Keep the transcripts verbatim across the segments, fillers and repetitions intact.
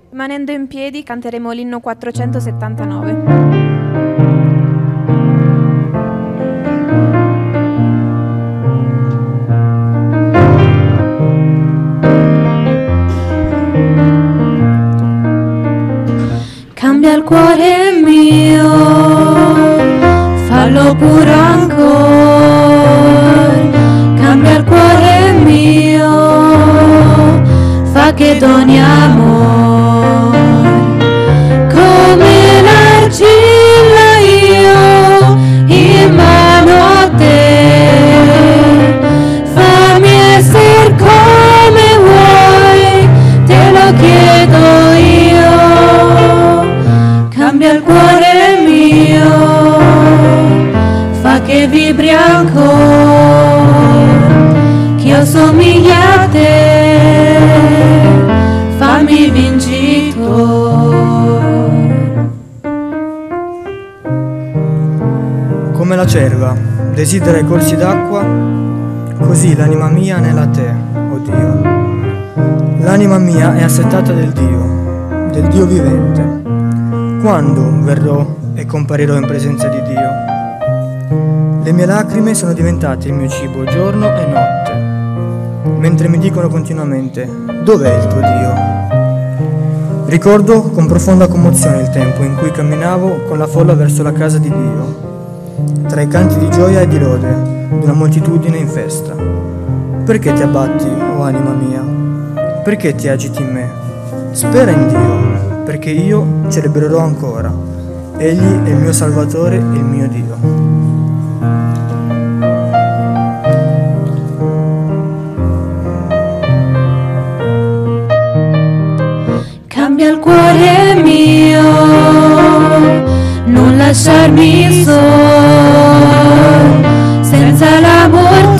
Rimanendo in piedi canteremo l'inno quattrocentosettantanove. Cambia il cuore mio, fallo pure ancora. Cambia il cuore mio, fa che doni amore. Come l'argilla io in mano a te, fammi essere come vuoi, te lo chiedo io. Cambia il cuore mio, fa che vibri ancora, che io somigli a te, fammi vincitore. Come la cerva desidera i corsi d'acqua, così l'anima mia nella te, o Dio. L'anima mia è assetata del Dio, del Dio vivente. Quando verrò e comparirò in presenza di Dio? Le mie lacrime sono diventate il mio cibo giorno e notte, mentre mi dicono continuamente: dov'è il tuo Dio? Ricordo con profonda commozione il tempo in cui camminavo con la folla verso la casa di Dio, tra i canti di gioia e di lode di una moltitudine in festa. Perché ti abbatti, o anima mia? Perché ti agiti in me? Spera in Dio, perché io celebrerò ancora. Egli è il mio Salvatore e il mio Dio. Cambia il cuore mio, non lasciarmi solo, senza l'amor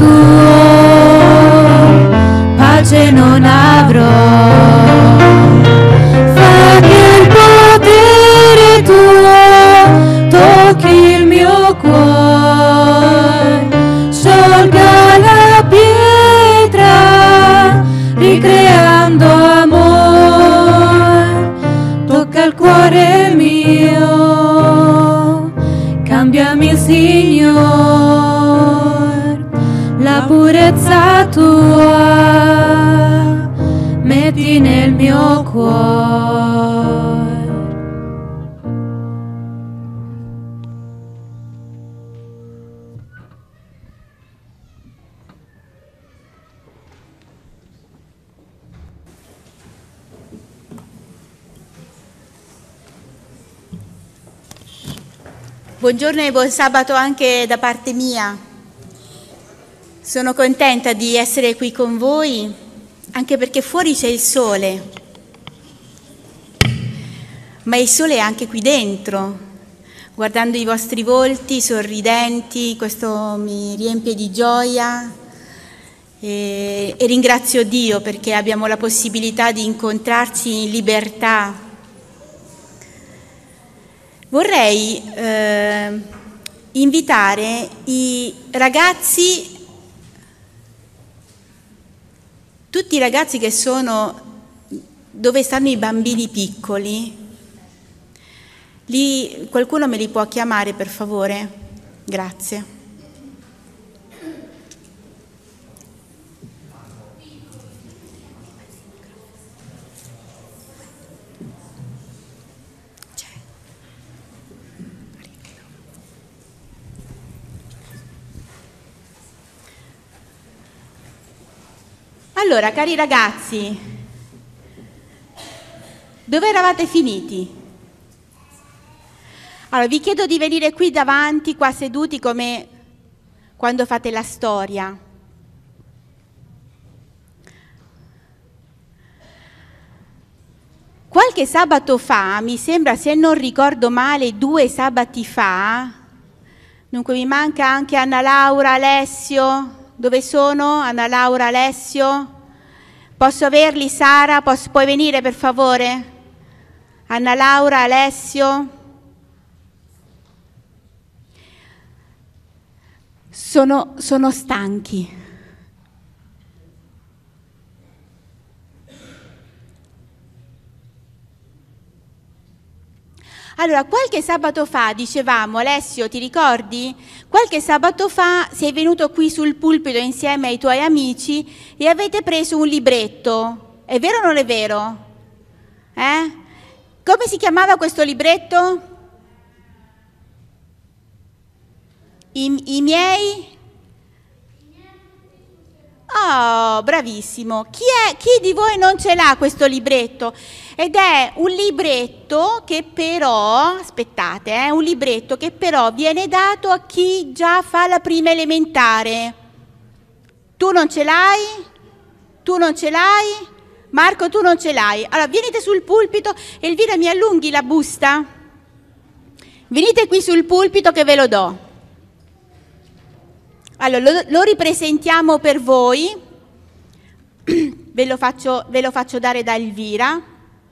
tuo, pace non avrò. Tocchi il mio cuore, sciolga la pietra, ricreando amore. Tocca il cuore mio, cambiami Signore, la purezza tua metti nel mio cuore. Buongiorno e buon sabato anche da parte mia. Sono contenta di essere qui con voi, anche perché fuori c'è il sole, ma il sole è anche qui dentro. Guardando i vostri volti sorridenti, questo mi riempie di gioia e, e ringrazio Dio perché abbiamo la possibilità di incontrarci in libertà. Vorrei eh, invitare i ragazzi, tutti i ragazzi che sono dove stanno i bambini piccoli. Li, qualcuno me li può chiamare per favore? Grazie. Allora, cari ragazzi, dove eravate finiti? Allora, vi chiedo di venire qui davanti, qua seduti come quando fate la storia. Qualche sabato fa, mi sembra, se non ricordo male, due sabati fa, dunque mi manca anche Anna Laura, Alessio. Dove sono? Anna Laura, Alessio? Posso averli, Sara? Posso, puoi venire per favore? Anna Laura, Alessio? Sono, sono stanchi. Allora, qualche sabato fa, dicevamo, Alessio, ti ricordi? Qualche sabato fa sei venuto qui sul pulpito insieme ai tuoi amici e avete preso un libretto. È vero o non è vero? Eh? Come si chiamava questo libretto? I, i miei? Oh, bravissimo. Chi, è, chi di voi non ce l'ha questo libretto? Ed è un libretto che però, aspettate, è eh, un libretto che però viene dato a chi già fa la prima elementare. Tu non ce l'hai? Tu non ce l'hai? Marco, tu non ce l'hai. Allora, venite sul pulpito. Elvira, mi allunghi la busta? Venite qui sul pulpito che ve lo do. Allora, lo, lo ripresentiamo per voi, ve lo, faccio, ve lo faccio dare da Elvira,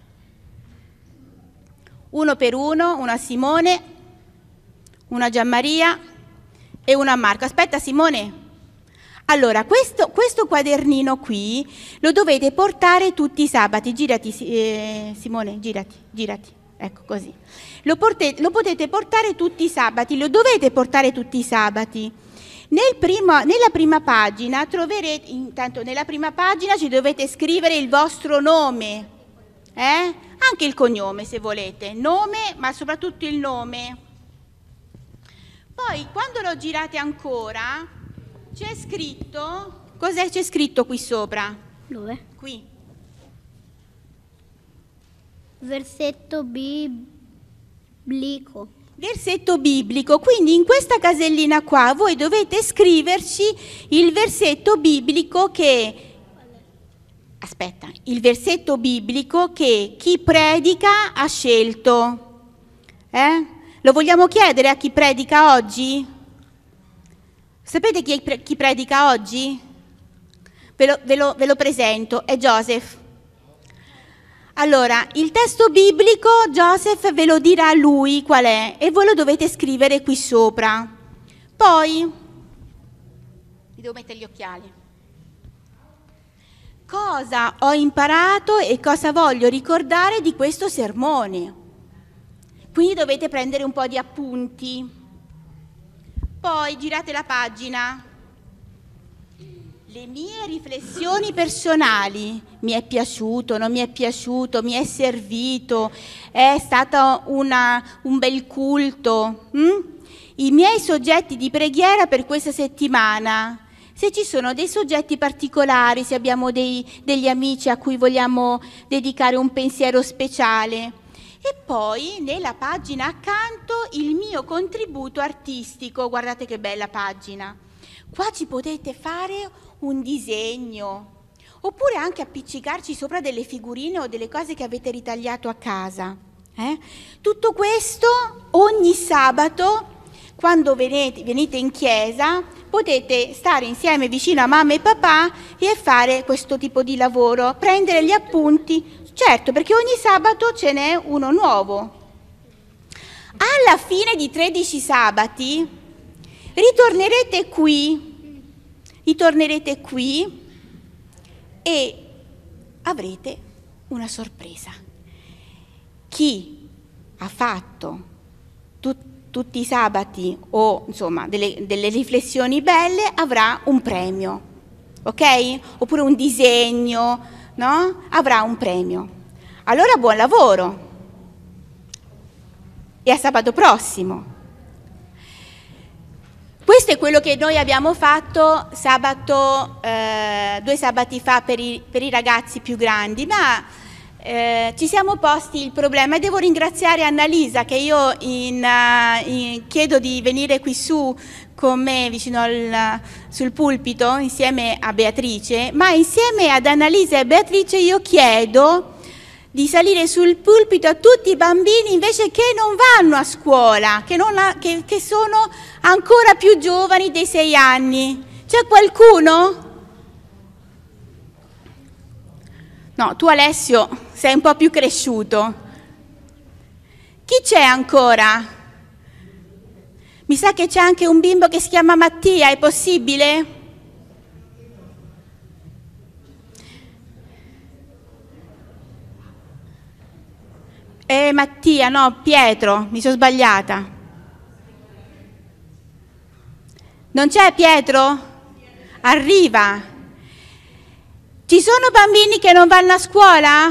uno per uno, uno a Simone, uno a Gianmaria e uno a Marco. Aspetta Simone, allora questo, questo quadernino qui lo dovete portare tutti i sabati, girati eh, Simone, girati, girati, ecco così, lo, porte, lo potete portare tutti i sabati, lo dovete portare tutti i sabati. Nel primo, nella prima pagina troverete, intanto nella prima pagina ci dovete scrivere il vostro nome, eh? Anche il cognome se volete, nome ma soprattutto il nome. Poi quando lo girate ancora c'è scritto, cos'è c'è scritto qui sopra? Dove? Qui. Versetto biblico. Versetto biblico, quindi in questa casellina qua voi dovete scriverci il versetto biblico che, aspetta, il versetto biblico che chi predica ha scelto. Eh? Lo vogliamo chiedere a chi predica oggi? Sapete chi, è, chi predica oggi? Ve lo, ve, lo, ve lo presento, è Joseph. Allora, il testo biblico, Joseph ve lo dirà lui qual è e voi lo dovete scrivere qui sopra. Poi, mi devo mettere gli occhiali. Cosa ho imparato e cosa voglio ricordare di questo sermone? Quindi dovete prendere un po' di appunti. Poi girate la pagina. Le mie riflessioni personali, mi è piaciuto, non mi è piaciuto, mi è servito, è stato una, un bel culto. Hm? I miei soggetti di preghiera per questa settimana, se ci sono dei soggetti particolari, se abbiamo dei, degli amici a cui vogliamo dedicare un pensiero speciale. E poi nella pagina accanto il mio contributo artistico, guardate che bella pagina. Qua ci potete fare un disegno, oppure anche appiccicarci sopra delle figurine o delle cose che avete ritagliato a casa. Eh? Tutto questo ogni sabato, quando venite, venite in chiesa, potete stare insieme vicino a mamma e papà e fare questo tipo di lavoro, prendere gli appunti, certo, perché ogni sabato ce n'è uno nuovo. Alla fine di tredici sabati ritornerete qui, ritornerete qui e avrete una sorpresa. Chi ha fatto tut, tutti i sabati o insomma delle, delle riflessioni belle avrà un premio, ok? Oppure un disegno, no? Avrà un premio. Allora buon lavoro e a sabato prossimo. Questo è quello che noi abbiamo fatto sabato, eh, due sabati fa per i, per i ragazzi più grandi, ma eh, ci siamo posti il problema e devo ringraziare Annalisa che io in, uh, in, chiedo di venire qui su con me vicino al, sul pulpito insieme a Beatrice, ma insieme ad Annalisa e Beatrice io chiedo di salire sul pulpito a tutti i bambini invece che non vanno a scuola, che, non ha, che, che sono ancora più giovani dei sei anni. C'è qualcuno? No, tu Alessio sei un po' più cresciuto. Chi c'è ancora? Mi sa che c'è anche un bimbo che si chiama Mattia, è possibile? Eh, è Mattia, no, Pietro, mi sono sbagliata. Non c'è Pietro? Arriva. Ci sono bambini che non vanno a scuola?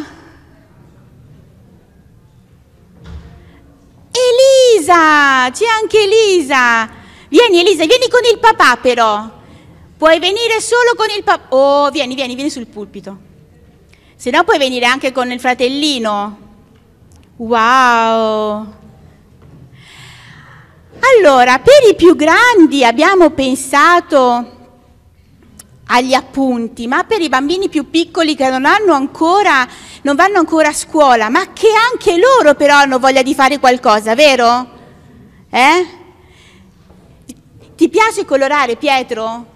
Elisa, c'è anche Elisa. Vieni Elisa, vieni con il papà però. Puoi venire solo con il papà. Oh, vieni, vieni, vieni sul pulpito. Se no puoi venire anche con il fratellino. Wow. Allora, per i più grandi abbiamo pensato agli appunti, ma per i bambini più piccoli che non hanno ancora, non vanno ancora a scuola, ma che anche loro però hanno voglia di fare qualcosa, vero? Eh? Ti piace colorare, Pietro?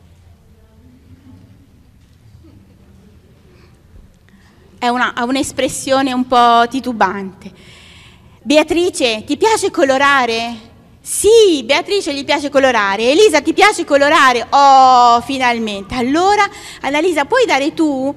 È una, ha un'espressione un po' titubante. Beatrice, ti piace colorare? Sì, Beatrice gli piace colorare. Elisa, ti piace colorare? Oh, finalmente. Allora, Annalisa, puoi dare tu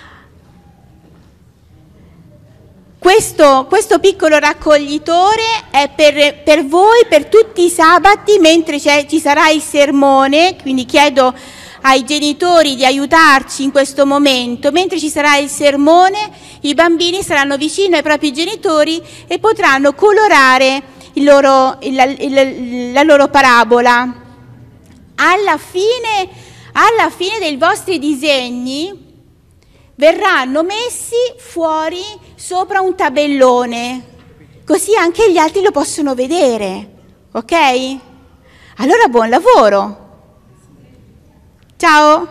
questo, questo piccolo raccoglitore è per, per voi, per tutti i sabati, mentre ci sarà il sermone, quindi chiedo ai genitori di aiutarci in questo momento. Mentre ci sarà il sermone, i bambini saranno vicino ai propri genitori e potranno colorare il loro, il, il, la loro parabola. Alla fine, alla fine dei vostri disegni verranno messi fuori sopra un tabellone, così anche gli altri lo possono vedere, ok? Allora buon lavoro! Ciao!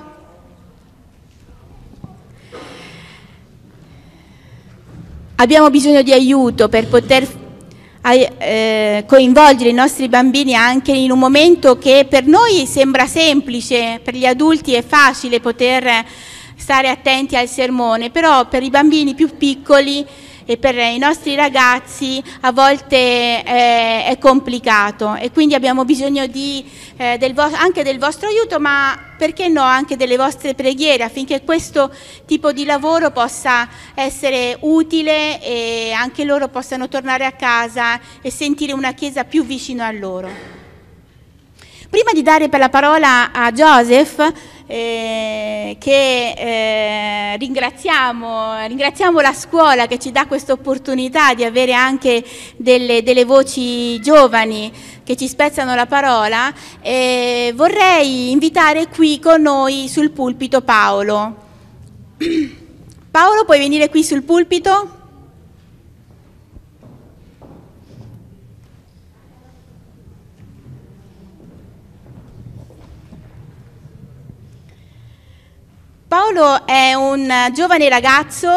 Abbiamo bisogno di aiuto per poter eh, coinvolgere i nostri bambini anche in un momento che per noi sembra semplice, per gli adulti è facile poter stare attenti al sermone, però per i bambini più piccoli e per i nostri ragazzi a volte eh, è complicato e quindi abbiamo bisogno di, eh, del anche del vostro aiuto, ma perché no anche delle vostre preghiere affinché questo tipo di lavoro possa essere utile e anche loro possano tornare a casa e sentire una chiesa più vicino a loro. Prima di dare per la parola a Joseph, Eh, che eh, ringraziamo, ringraziamo la scuola che ci dà questa opportunità di avere anche delle, delle voci giovani che ci spezzano la parola, eh, vorrei invitare qui con noi sul pulpito Paolo. Paolo, puoi venire qui sul pulpito? Paolo è un giovane ragazzo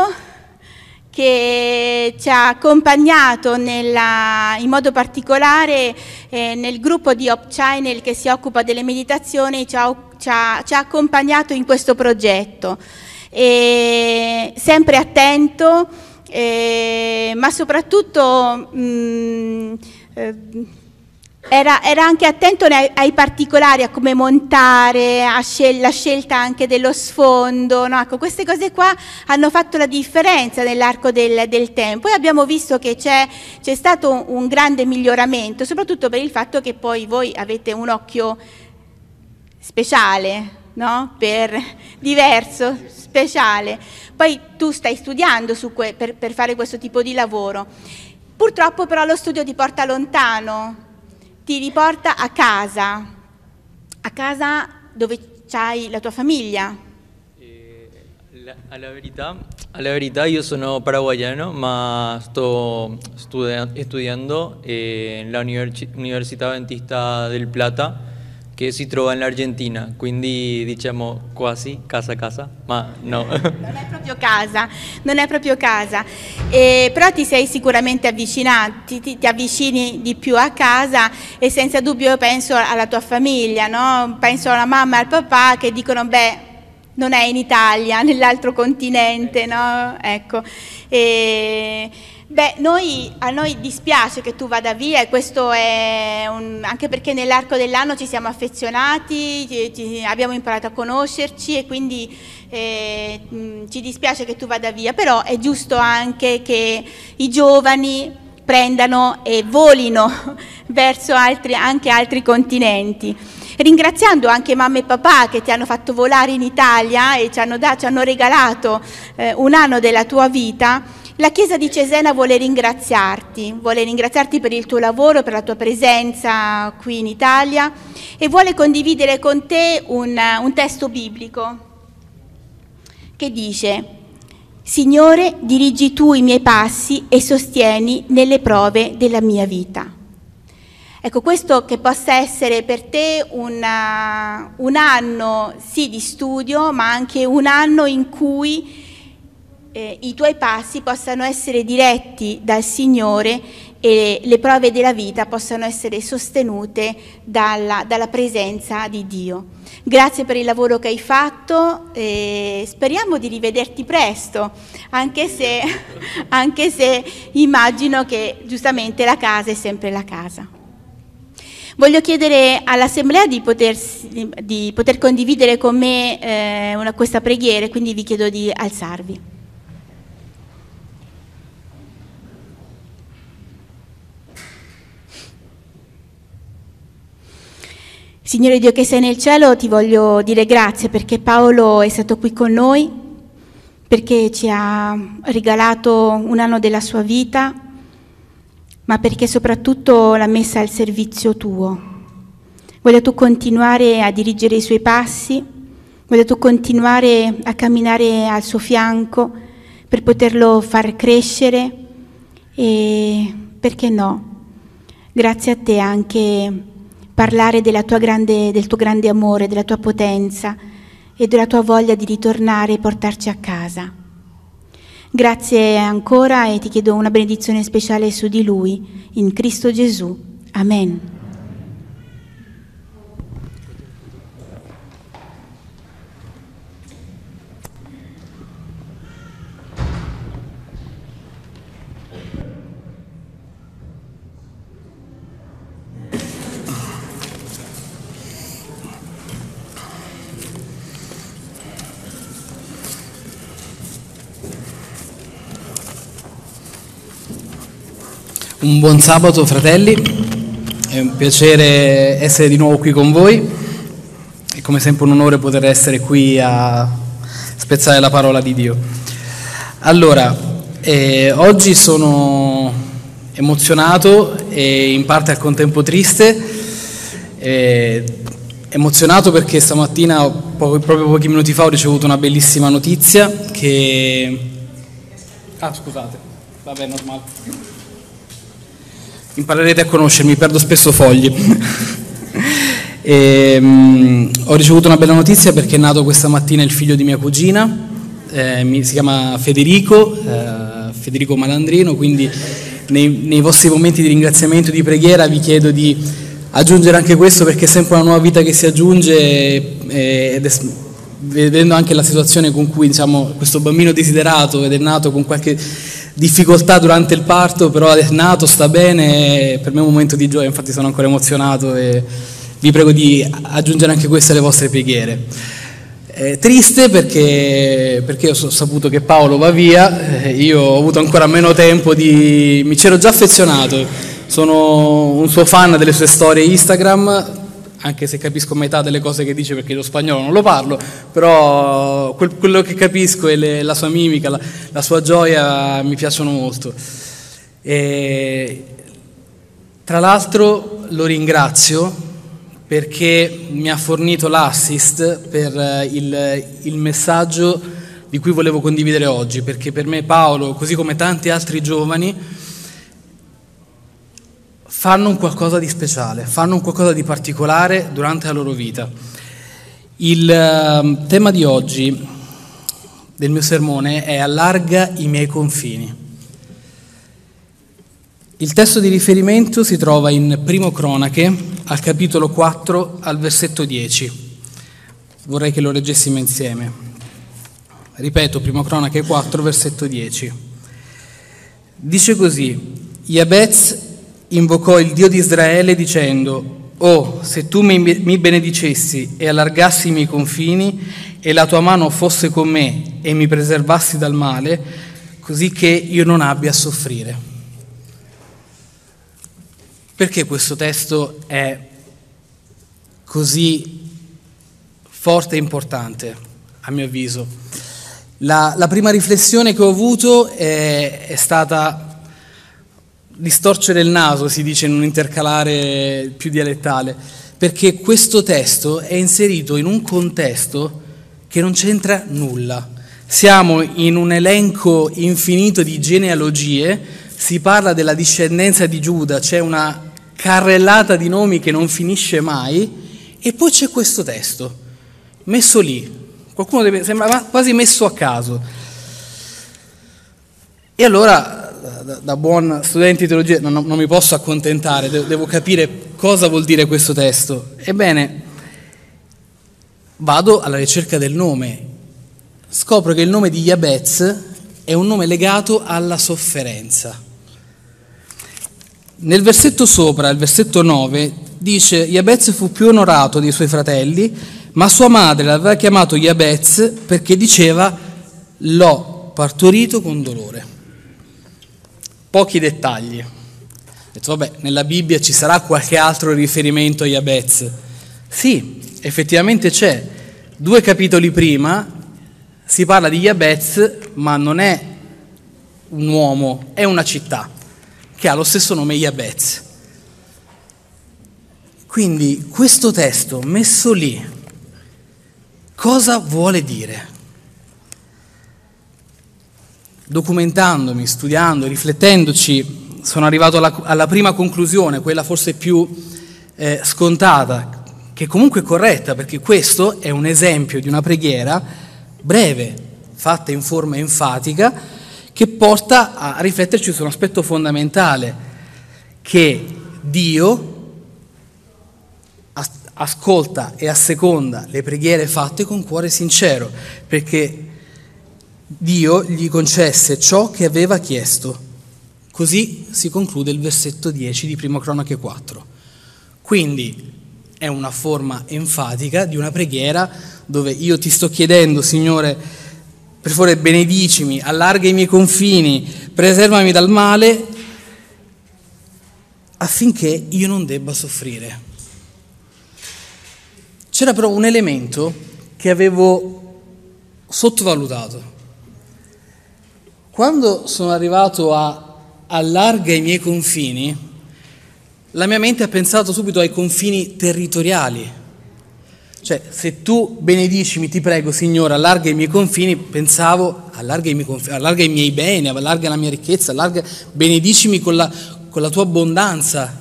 che ci ha accompagnato nella, in modo particolare eh, nel gruppo di Hope Channel che si occupa delle meditazioni, ci ha, ci ha, ci ha accompagnato in questo progetto. E sempre attento, eh, ma soprattutto mh, eh, Era, era anche attento ai, ai particolari, a come montare, a scel- la scelta anche dello sfondo, no? Ecco, queste cose qua hanno fatto la differenza nell'arco del, del tempo e abbiamo visto che c'è, c'è stato un, un grande miglioramento, soprattutto per il fatto che poi voi avete un occhio speciale, no? Per, diverso, speciale. Poi tu stai studiando su que- per, per fare questo tipo di lavoro. Purtroppo però lo studio ti porta lontano, ti riporta a casa, a casa dove c'hai la tua famiglia. Eh, la, a la verità, a la verità io sono paraguayano, ma sto studi- studiando eh, la Univers- Università Adventista del Plata, che si trova in Argentina, quindi diciamo quasi casa a casa, ma no. Non è proprio casa, non è proprio casa, eh, però ti sei sicuramente avvicinato, ti, ti, ti avvicini di più a casa e senza dubbio penso alla tua famiglia, no? Penso alla mamma e al papà che dicono beh, non è in Italia, nell'altro continente, no? Ecco. E Beh, noi, a noi dispiace che tu vada via e questo è un, anche perché nell'arco dell'anno ci siamo affezionati, ci, ci, abbiamo imparato a conoscerci e quindi eh, mh, ci dispiace che tu vada via, però è giusto anche che i giovani prendano e volino verso altri, anche altri continenti. Ringraziando anche mamma e papà che ti hanno fatto volare in Italia e ci hanno, da, ci hanno regalato eh, un anno della tua vita, la Chiesa di Cesena vuole ringraziarti, vuole ringraziarti per il tuo lavoro, per la tua presenza qui in Italia e vuole condividere con te un, un testo biblico che dice: Signore, dirigi tu i miei passi e sostieni nelle prove della mia vita. Ecco, questo che possa essere per te una, un anno sì di studio, ma anche un anno in cui eh, i tuoi passi possano essere diretti dal Signore e le prove della vita possano essere sostenute dalla, dalla presenza di Dio. Grazie per il lavoro che hai fatto e speriamo di rivederti presto, anche se, anche se immagino che giustamente la casa è sempre la casa. Voglio chiedere all'Assemblea di, potersi, di poter condividere con me eh, una, questa preghiera, quindi vi chiedo di alzarvi. Signore Dio che sei nel cielo, ti voglio dire grazie perché Paolo è stato qui con noi, perché ci ha regalato un anno della sua vita, ma perché soprattutto l'ha messa al servizio tuo. Voglia tu continuare a dirigere i suoi passi, voglia tu continuare a camminare al suo fianco per poterlo far crescere e, perché no, grazie a te anche parlare della tua grande, del tuo grande amore, della tua potenza e della tua voglia di ritornare e portarci a casa. Grazie ancora e ti chiedo una benedizione speciale su di lui, in Cristo Gesù. Amen. Un buon sabato fratelli, è un piacere essere di nuovo qui con voi, è come sempre un onore poter essere qui a spezzare la parola di Dio. Allora, eh, oggi sono emozionato e in parte al contempo triste, eh, emozionato perché stamattina, poco, proprio pochi minuti fa, ho ricevuto una bellissima notizia che... Ah, scusate, vabbè, normale. Imparerete a conoscermi, perdo spesso fogli. e, um, ho ricevuto una bella notizia perché è nato questa mattina il figlio di mia cugina, eh, mi, si chiama Federico, eh, Federico Malandrino, quindi nei, nei vostri momenti di ringraziamento e di preghiera vi chiedo di aggiungere anche questo perché è sempre una nuova vita che si aggiunge eh, ed è, vedendo anche la situazione con cui diciamo, questo bambino desiderato ed è nato con qualche difficoltà durante il parto, però è nato, sta bene, per me è un momento di gioia, infatti sono ancora emozionato e vi prego di aggiungere anche queste alle vostre preghiere. È triste perché, perché ho saputo che Paolo va via, io ho avuto ancora meno tempo di... mi c'ero già affezionato, sono un suo fan delle sue storie Instagram, anche se capisco metà delle cose che dice perché lo spagnolo non lo parlo, però quel, quello che capisco e le, la sua mimica, la, la sua gioia mi piacciono molto. E, tra l'altro lo ringrazio perché mi ha fornito l'assist per il, il messaggio di cui volevo condividere oggi, perché per me Paolo, così come tanti altri giovani, fanno un qualcosa di speciale, fanno un qualcosa di particolare durante la loro vita. Il uh, tema di oggi del mio sermone è allarga i miei confini. Il testo di riferimento si trova in Primo Cronache, al capitolo quattro, al versetto dieci. Vorrei che lo leggessimo insieme. Ripeto, Primo Cronache quattro, versetto dieci. Dice così: Jabez invocò il Dio di Israele dicendo: «Oh, se tu mi, mi benedicessi e allargassi i miei confini e la tua mano fosse con me e mi preservassi dal male, così che io non abbia a soffrire». Perché questo testo è così forte e importante, a mio avviso? La, la prima riflessione che ho avuto è, è stata distorcere il naso, si dice in un intercalare più dialettale, perché questo testo è inserito in un contesto che non c'entra nulla. Siamo in un elenco infinito di genealogie, si parla della discendenza di Giuda, c'è una carrellata di nomi che non finisce mai, e poi c'è questo testo, messo lì. Qualcuno deve, sembra quasi messo a caso. E allora, da, da buon studente di teologia, non, non mi posso accontentare, devo, devo capire cosa vuol dire questo testo. Ebbene, vado alla ricerca del nome. Scopro che il nome di Jabez è un nome legato alla sofferenza. Nel versetto sopra, il versetto nove, dice: Jabez fu più onorato dei suoi fratelli, ma sua madre l'aveva chiamato Jabez perché diceva: l'ho partorito con dolore. Pochi dettagli. Ho detto, vabbè, nella Bibbia ci sarà qualche altro riferimento a Jabez? Sì, effettivamente c'è. Due capitoli prima si parla di Jabez, ma non è un uomo, è una città che ha lo stesso nome, Jabez. Quindi questo testo messo lì, cosa vuole dire? Documentandomi, studiando, riflettendoci, sono arrivato alla, alla prima conclusione, quella forse più eh, scontata, che comunque è corretta, perché questo è un esempio di una preghiera breve, fatta in forma enfatica, che porta a rifletterci su un aspetto fondamentale, che Dio as- ascolta e asseconda le preghiere fatte con cuore sincero, perché Dio gli concesse ciò che aveva chiesto. Così si conclude il versetto dieci di Primo Cronache quattro. Quindi è una forma enfatica di una preghiera dove io ti sto chiedendo, Signore, per favore benedicimi, allarga i miei confini, preservami dal male, affinché io non debba soffrire. C'era però un elemento che avevo sottovalutato. Quando sono arrivato a allarga i miei confini, la mia mente ha pensato subito ai confini territoriali. Cioè, se tu benedicimi, ti prego, Signore, allarga i miei confini, pensavo, allarga i miei confini, allarga i miei beni, allarga la mia ricchezza, allarga, benedicimi con la, con la tua abbondanza.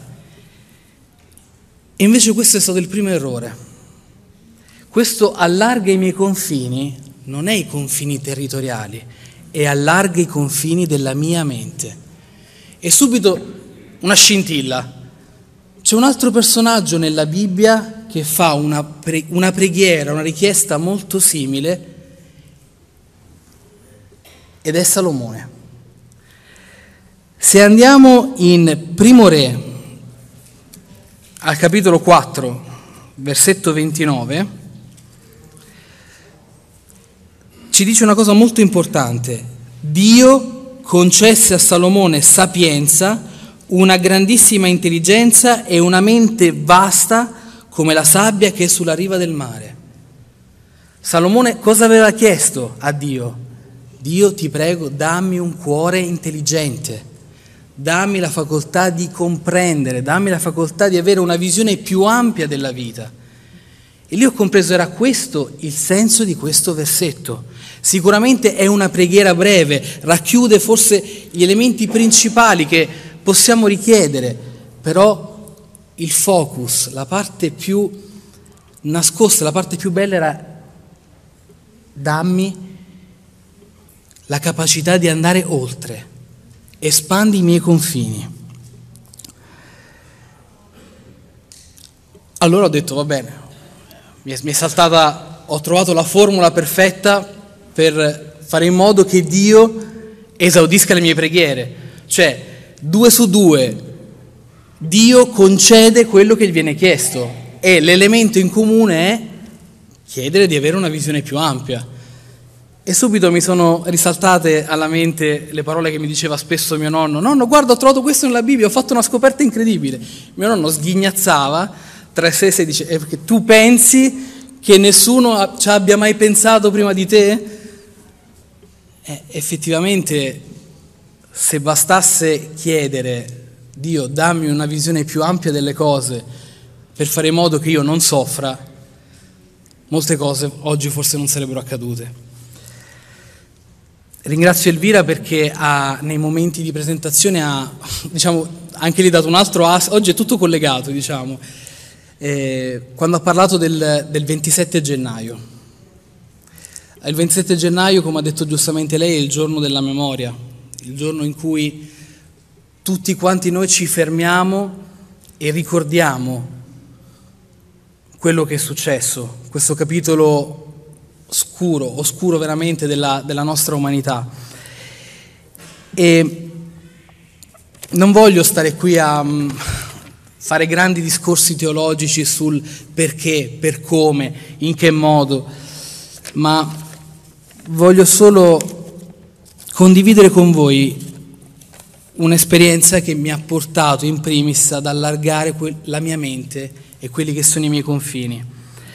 E invece questo è stato il primo errore. Questo allarga i miei confini non è i confini territoriali, e allarga i confini della mia mente. E subito una scintilla. C'è un altro personaggio nella Bibbia che fa una, pre- una preghiera, una richiesta molto simile, ed è Salomone. Se andiamo in Primo Re, al capitolo quattro, versetto ventinove, ci dice una cosa molto importante. Dio concesse a Salomone sapienza, una grandissima intelligenza e una mente vasta come la sabbia che è sulla riva del mare. Salomone cosa aveva chiesto a Dio? Dio, ti prego, dammi un cuore intelligente, dammi la facoltà di comprendere, dammi la facoltà di avere una visione più ampia della vita. E lì ho compreso, era questo il senso di questo versetto. Sicuramente è una preghiera breve, racchiude forse gli elementi principali che possiamo richiedere, però il focus, la parte più nascosta, la parte più bella era: dammi la capacità di andare oltre, espandi i miei confini. Allora ho detto, va bene, mi è, mi è saltata, ho trovato la formula perfetta per fare in modo che Dio esaudisca le mie preghiere. Cioè, due su due, Dio concede quello che gli viene chiesto e l'elemento in comune è chiedere di avere una visione più ampia. E subito mi sono risaltate alla mente le parole che mi diceva spesso mio nonno: nonno, guarda, ho trovato questo nella Bibbia, ho fatto una scoperta incredibile. Mio nonno sghignazzava tra sé e dice: eh, perché tu pensi che nessuno ci abbia mai pensato prima di te? Eh, effettivamente, se bastasse chiedere: Dio, dammi una visione più ampia delle cose per fare in modo che io non soffra, molte cose oggi forse non sarebbero accadute. Ringrazio Elvira perché ha, nei momenti di presentazione ha, diciamo, anche lì dato un altro as, oggi è tutto collegato, diciamo, eh, quando ha parlato del, del ventisette gennaio. Il ventisette gennaio, come ha detto giustamente lei, è il giorno della memoria, il giorno in cui tutti quanti noi ci fermiamo e ricordiamo quello che è successo, questo capitolo scuro, oscuro veramente della, della nostra umanità. E non voglio stare qui a um, fare grandi discorsi teologici sul perché, per come, in che modo, ma voglio solo condividere con voi un'esperienza che mi ha portato in primis ad allargare que- la mia mente e quelli che sono i miei confini.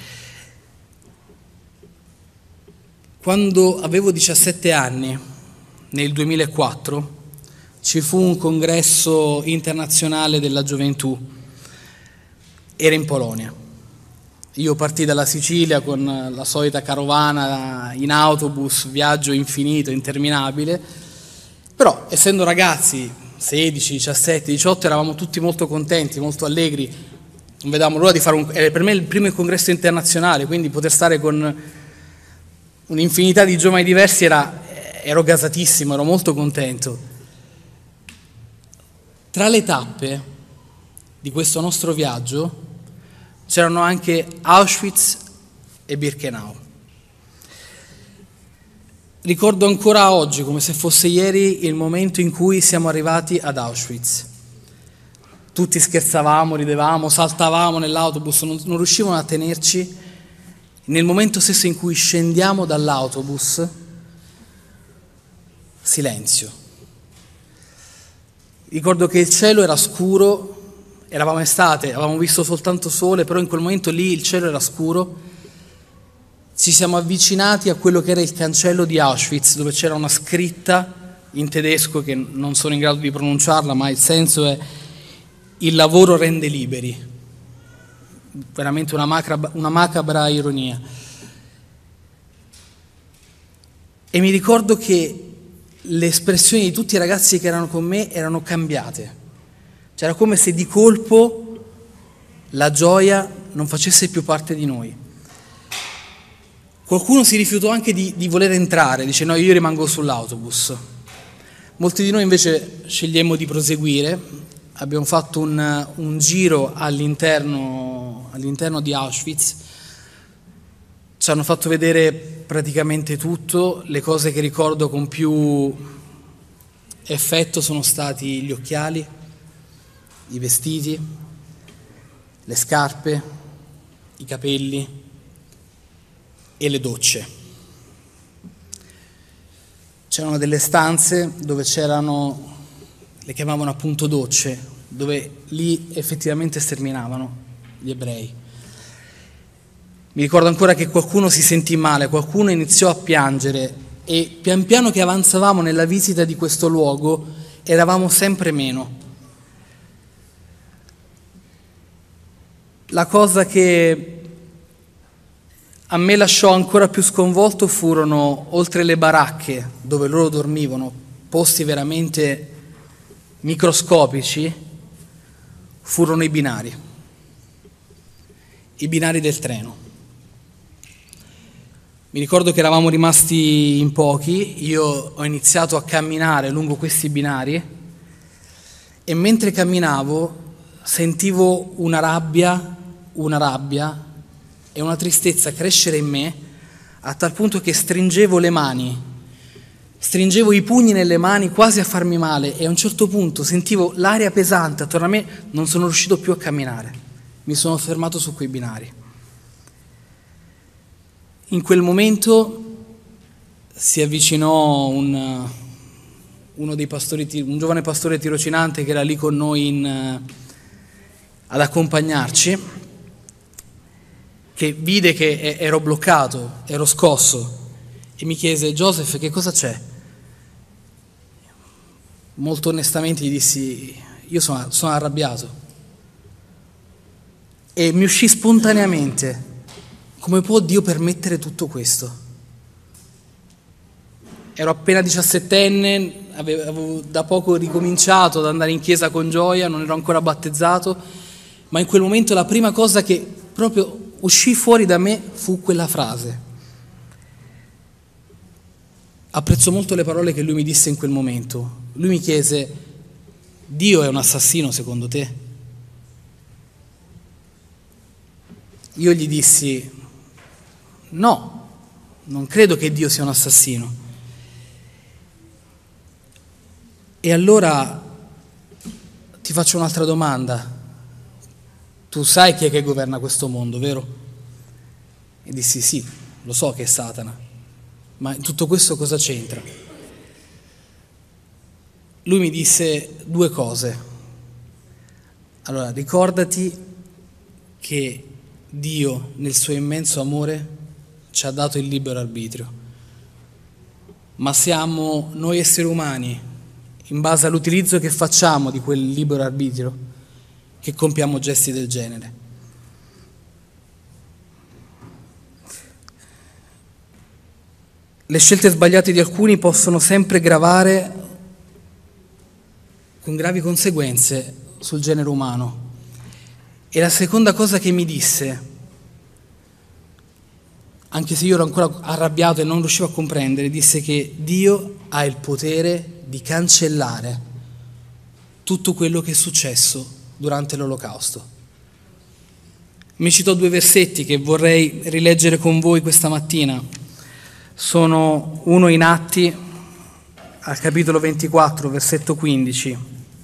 Quando avevo diciassette anni, nel duemilaquattro, ci fu un congresso internazionale della gioventù, era in Polonia. Io partii dalla Sicilia con la solita carovana in autobus, viaggio infinito, interminabile, però essendo ragazzi, sedici, diciassette, diciotto, eravamo tutti molto contenti, molto allegri, non vedevamo l'ora di fare un... era per me il primo congresso internazionale, quindi poter stare con un'infinità di giovani diversi era, ero gasatissimo, ero molto contento. Tra le tappe di questo nostro viaggio c'erano anche Auschwitz e Birkenau. Ricordo ancora oggi, come se fosse ieri, il momento in cui siamo arrivati ad Auschwitz. Tutti scherzavamo, ridevamo, saltavamo nell'autobus, non, non riuscivano a tenerci. Nel momento stesso in cui scendiamo dall'autobus, silenzio. Ricordo che il cielo era scuro, eravamo estate, avevamo visto soltanto sole, però in quel momento lì il cielo era scuro. Ci siamo avvicinati a quello che era il cancello di Auschwitz, dove c'era una scritta in tedesco che non sono in grado di pronunciarla, ma il senso è: il lavoro rende liberi. Veramente una macabra, una macabra ironia. E mi ricordo che le espressioni di tutti i ragazzi che erano con me erano cambiate. Cioè era come se di colpo la gioia non facesse più parte di noi. Qualcuno si rifiutò anche di, di voler entrare, dice: no, io rimango sull'autobus. Molti di noi invece scegliemmo di proseguire. Abbiamo fatto un, un giro all'interno, all'interno di Auschwitz, ci hanno fatto vedere praticamente tutto. Le cose che ricordo con più effetto sono stati gli occhiali, i vestiti, le scarpe, i capelli e le docce. C'erano delle stanze dove c'erano, le chiamavano appunto docce, dove lì effettivamente sterminavano gli ebrei. Mi ricordo ancora che qualcuno si sentì male, qualcuno iniziò a piangere e pian piano che avanzavamo nella visita di questo luogo eravamo sempre meno. La cosa che a me lasciò ancora più sconvolto furono, oltre le baracche dove loro dormivano, posti veramente microscopici, furono i binari, i binari del treno. Mi ricordo che eravamo rimasti in pochi, io ho iniziato a camminare lungo questi binari e mentre camminavo sentivo una rabbia, una rabbia e una tristezza crescere in me a tal punto che stringevo le mani Stringevo i pugni nelle mani quasi a farmi male e a un certo punto sentivo l'aria pesante attorno a me, non sono riuscito più a camminare. Mi sono fermato su quei binari. In quel momento si avvicinò un, uno dei pastori, un giovane pastore tirocinante che era lì con noi in, ad accompagnarci, che vide che ero bloccato, ero scosso e mi chiese: Joseph, che cosa c'è? Molto onestamente gli dissi: io sono, sono arrabbiato. E mi uscì spontaneamente: come può Dio permettere tutto questo? Ero appena diciassettenne, avevo, avevo da poco ricominciato ad andare in chiesa con gioia, non ero ancora battezzato, ma in quel momento la prima cosa che proprio uscì fuori da me fu quella frase. Apprezzo molto le parole che lui mi disse in quel momento. Lui mi chiese: Dio è un assassino secondo te? Io gli dissi: no, non credo che Dio sia un assassino. E allora ti faccio un'altra domanda. Tu sai chi è che governa questo mondo, vero? E dissi: sì, lo so che è Satana. Ma in tutto questo cosa c'entra? Lui mi disse due cose. Allora, ricordati che Dio, nel suo immenso amore, ci ha dato il libero arbitrio. Ma siamo noi esseri umani, in base all'utilizzo che facciamo di quel libero arbitrio, che compiamo gesti del genere. Le scelte sbagliate di alcuni possono sempre gravare con gravi conseguenze sul genere umano. E la seconda cosa che mi disse, anche se io ero ancora arrabbiato e non riuscivo a comprendere, disse che Dio ha il potere di cancellare tutto quello che è successo durante l'Olocausto. Mi citò due versetti che vorrei rileggere con voi questa mattina. Sono uno in Atti, al capitolo ventiquattro, versetto quindici.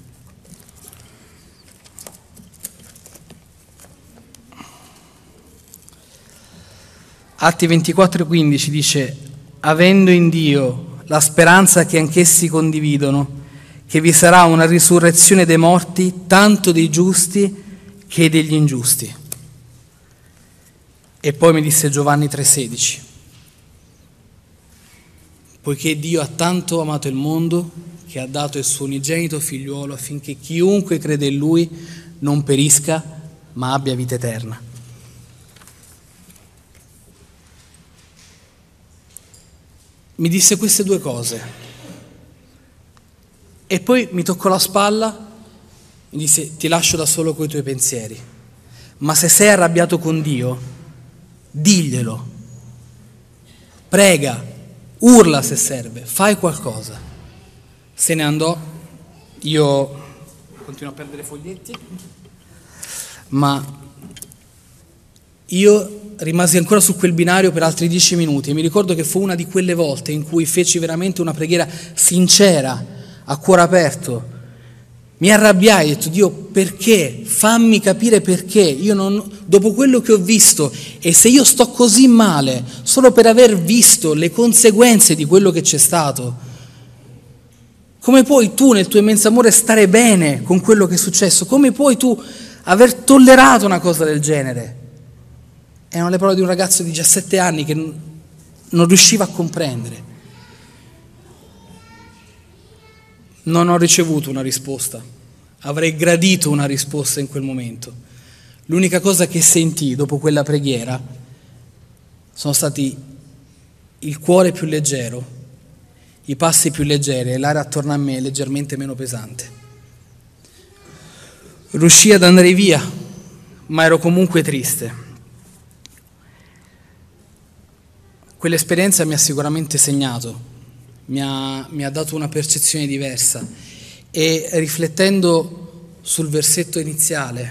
Atti ventiquattro quindici dice: avendo in Dio la speranza che anch'essi condividono, che vi sarà una risurrezione dei morti, tanto dei giusti che degli ingiusti. E poi mi disse Giovanni tre sedici: poiché Dio ha tanto amato il mondo che ha dato il suo unigenito figliuolo affinché chiunque crede in Lui non perisca ma abbia vita eterna. Mi disse queste due cose e poi mi toccò la spalla, mi disse: ti lascio da solo coi tuoi pensieri, ma se sei arrabbiato con Dio, diglielo, prega, urla se serve, fai qualcosa. Se ne andò, io continuo a perdere foglietti, ma io rimasi ancora su quel binario per altri dieci minuti e mi ricordo che fu una di quelle volte in cui feci veramente una preghiera sincera, a cuore aperto. Mi arrabbiai e ho detto: Dio, perché? Fammi capire perché. Io non, dopo quello che ho visto, e se io sto così male solo per aver visto le conseguenze di quello che c'è stato, come puoi tu nel tuo immenso amore stare bene con quello che è successo? Come puoi tu aver tollerato una cosa del genere? Erano le parole di un ragazzo di diciassette anni che non riusciva a comprendere. Non ho ricevuto una risposta, avrei gradito una risposta in quel momento. L'unica cosa che sentii dopo quella preghiera sono stati il cuore più leggero, i passi più leggeri e l'aria attorno a me leggermente meno pesante. Riuscii ad andare via, ma ero comunque triste. Quell'esperienza mi ha sicuramente segnato, mi ha, mi ha dato una percezione diversa e riflettendo sul versetto iniziale,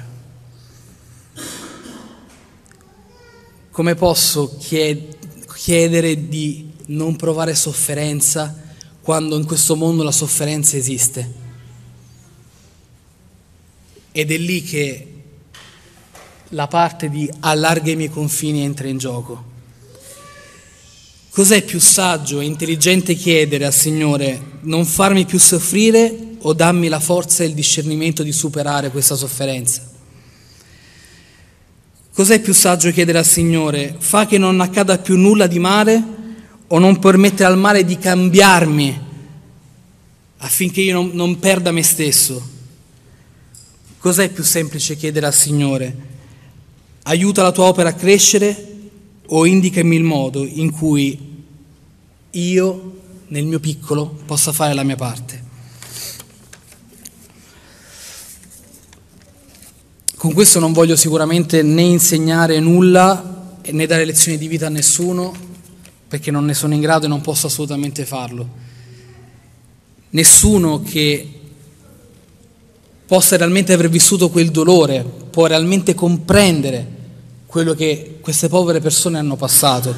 come posso chied- chiedere di non provare sofferenza quando in questo mondo la sofferenza esiste. Ed è lì che la parte di allarga i miei confini entra in gioco. Cos'è più saggio e intelligente chiedere al Signore: non farmi più soffrire o dammi la forza e il discernimento di superare questa sofferenza? Cos'è più saggio chiedere al Signore: fa che non accada più nulla di male o non permettere al male di cambiarmi affinché io non, non perda me stesso? Cos'è più semplice chiedere al Signore: aiuta la tua opera a crescere o indicami il modo in cui io, nel mio piccolo, possa fare la mia parte? Con questo non voglio sicuramente né insegnare nulla né dare lezioni di vita a nessuno, perché non ne sono in grado e non posso assolutamente farlo. Nessuno che possa realmente aver vissuto quel dolore può realmente comprendere quello che queste povere persone hanno passato.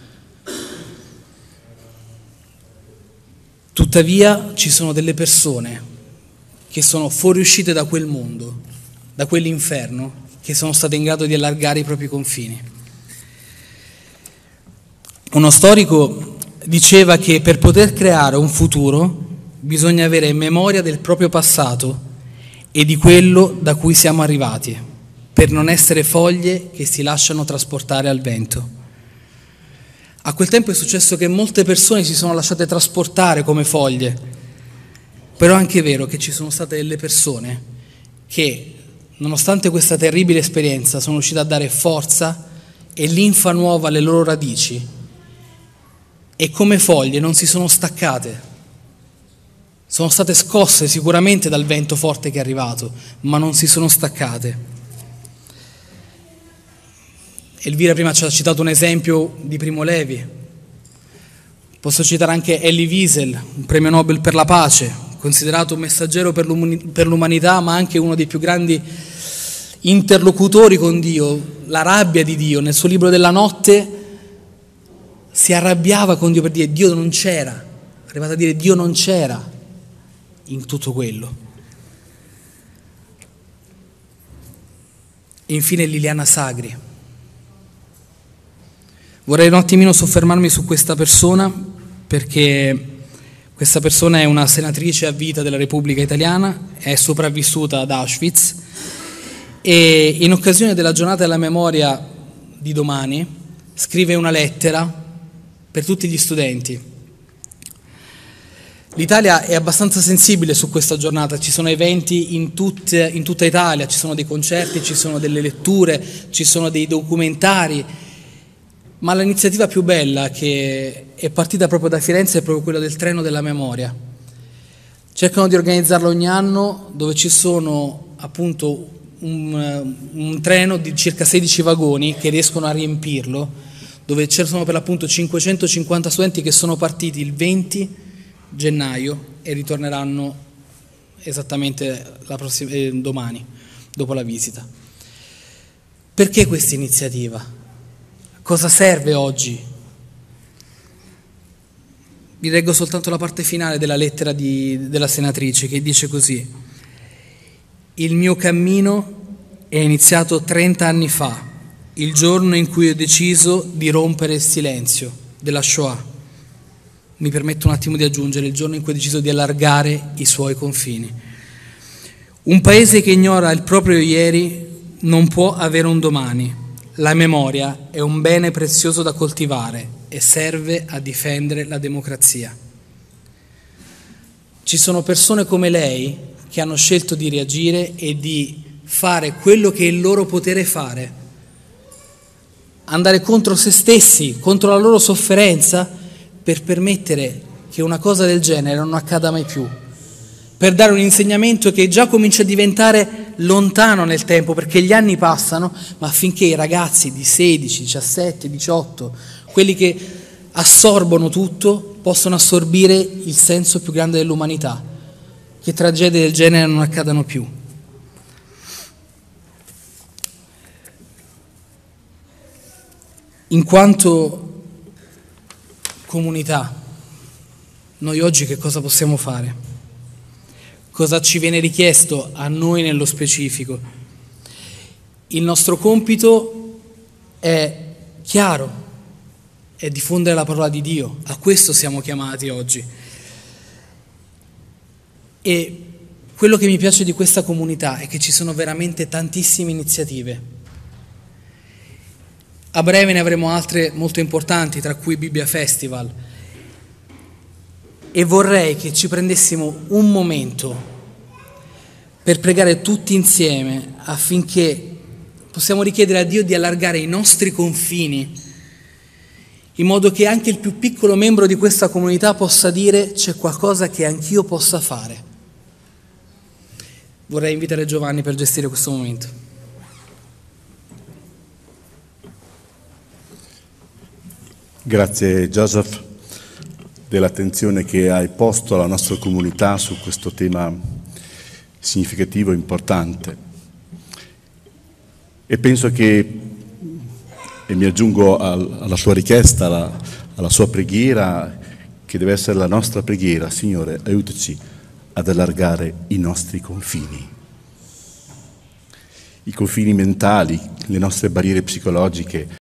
Tuttavia ci sono delle persone che sono fuoriuscite da quel mondo, da quell'inferno, che sono state in grado di allargare i propri confini. Uno storico diceva che per poter creare un futuro bisogna avere memoria del proprio passato e di quello da cui siamo arrivati, per non essere foglie che si lasciano trasportare al vento. A quel tempo è successo che molte persone si sono lasciate trasportare come foglie, però è anche vero che ci sono state delle persone che, nonostante questa terribile esperienza, sono riuscite a dare forza e linfa nuova alle loro radici e come foglie non si sono staccate. Sono state scosse sicuramente dal vento forte che è arrivato, ma non si sono staccate. Elvira prima ci ha citato un esempio di Primo Levi. Posso citare anche Elie Wiesel, un premio Nobel per la pace, considerato un messaggero per l'umanità, ma anche uno dei più grandi interlocutori con Dio, la rabbia di Dio. Nel suo libro della notte si arrabbiava con Dio per dire Dio non c'era, è arrivato a dire Dio non c'era in tutto quello. E infine Liliana Sagri. Vorrei un attimino soffermarmi su questa persona, perché questa persona è una senatrice a vita della Repubblica Italiana, è sopravvissuta ad Auschwitz e in occasione della giornata della memoria di domani scrive una lettera per tutti gli studenti. L'Italia è abbastanza sensibile su questa giornata, ci sono eventi in, tutte, in tutta Italia, ci sono dei concerti, ci sono delle letture, ci sono dei documentari, ma l'iniziativa più bella che è partita proprio da Firenze è proprio quella del treno della memoria. Cercano di organizzarlo ogni anno, dove ci sono appunto un, un treno di circa sedici vagoni che riescono a riempirlo, dove ci sono per l'appunto cinquecentocinquanta studenti che sono partiti il venti gennaio e ritorneranno esattamente la prossima, eh, domani, dopo la visita. Perché questa iniziativa? Cosa serve oggi? Vi leggo soltanto la parte finale della lettera di, della senatrice, che dice così: il mio cammino è iniziato trenta anni fa, il giorno in cui ho deciso di rompere il silenzio della Shoah. Mi permetto un attimo di aggiungere il giorno in cui ho deciso di allargare i suoi confini. Un paese che ignora il proprio ieri non può avere un domani. La memoria è un bene prezioso da coltivare e serve a difendere la democrazia. Ci sono persone come lei che hanno scelto di reagire e di fare quello che è il loro potere fare, andare contro se stessi, contro la loro sofferenza, per permettere che una cosa del genere non accada mai più, per dare un insegnamento che già comincia a diventare lontano nel tempo, perché gli anni passano, ma affinché i ragazzi di sedici, diciassette, diciotto, quelli che assorbono tutto, possano assorbire il senso più grande dell'umanità, che tragedie del genere non accadano più. In quanto comunità, noi oggi che cosa possiamo fare? Cosa ci viene richiesto a noi nello specifico? Il nostro compito è chiaro, è diffondere la parola di Dio, a questo siamo chiamati oggi. E quello che mi piace di questa comunità è che ci sono veramente tantissime iniziative. A breve ne avremo altre molto importanti, tra cui Bibbia Festival. E vorrei che ci prendessimo un momento per pregare tutti insieme affinché possiamo richiedere a Dio di allargare i nostri confini, in modo che anche il più piccolo membro di questa comunità possa dire: c'è qualcosa che anch'io possa fare. Vorrei invitare Giovanni per gestire questo momento. Grazie Joseph dell'attenzione che hai posto alla nostra comunità su questo tema significativo e importante. E penso che, e mi aggiungo alla sua richiesta, alla, alla sua preghiera, che deve essere la nostra preghiera: Signore, aiutaci ad allargare i nostri confini, i confini mentali, le nostre barriere psicologiche,